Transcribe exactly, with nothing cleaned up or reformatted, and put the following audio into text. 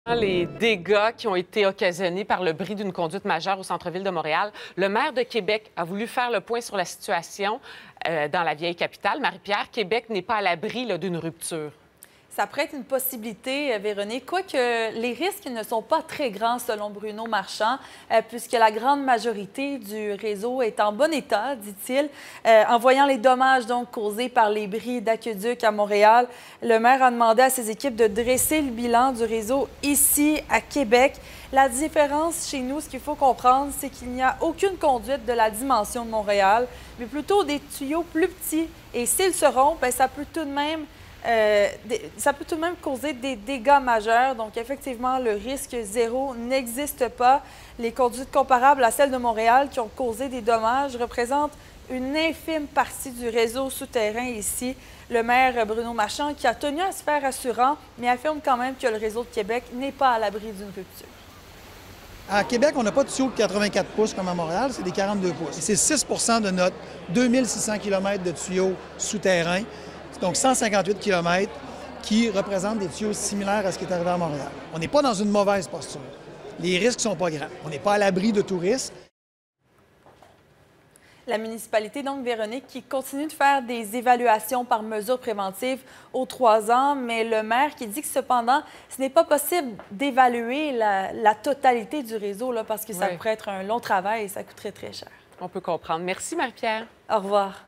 Les dégâts qui ont été occasionnés par le bris d'une conduite majeure au centre-ville de Montréal, le maire de Québec a voulu faire le point sur la situation euh, dans la vieille capitale. Marie-Pierre, Québec n'est pas à l'abri d'une rupture. Ça pourrait être une possibilité, Véronique, quoique les risques ne sont pas très grands selon Bruno Marchand, euh, puisque la grande majorité du réseau est en bon état, dit-il. Euh, en voyant les dommages donc causés par les bris d'aqueduc à Montréal, le maire a demandé à ses équipes de dresser le bilan du réseau ici à Québec. La différence chez nous, ce qu'il faut comprendre, c'est qu'il n'y a aucune conduite de la dimension de Montréal, mais plutôt des tuyaux plus petits. Et s'ils se rompent, bien, ça peut tout de même Euh, ça peut tout de même causer des dégâts majeurs. Donc, effectivement, le risque zéro n'existe pas. Les conduites comparables à celles de Montréal qui ont causé des dommages représentent une infime partie du réseau souterrain ici. Le maire Bruno Marchand, qui a tenu à se faire rassurant, mais affirme quand même que le réseau de Québec n'est pas à l'abri d'une rupture. À Québec, on n'a pas de tuyaux de quatre-vingt-quatre pouces comme à Montréal, c'est des quarante-deux pouces. C'est six pour cent de notre deux mille six cents kilomètres de tuyaux souterrains. Donc, cent cinquante-huit kilomètres qui représentent des tuyaux similaires à ce qui est arrivé à Montréal. On n'est pas dans une mauvaise posture. Les risques ne sont pas grands. On n'est pas à l'abri de tout risque. La municipalité, donc, Véronique, qui continue de faire des évaluations par mesure préventive aux trois ans, mais le maire qui dit que, cependant, ce n'est pas possible d'évaluer la, la totalité du réseau, là, parce que ça oui. pourrait être un long travail et ça coûterait très cher. On peut comprendre. Merci, Marie-Pierre. Au revoir.